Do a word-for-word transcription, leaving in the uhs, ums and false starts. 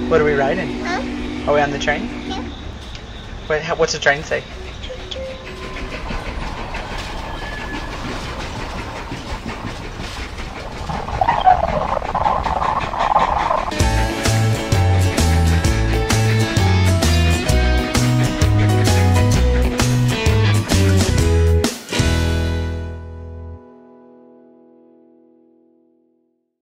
What are we riding? Huh? Are we on the train? Yeah. Wait, how, what's the train say?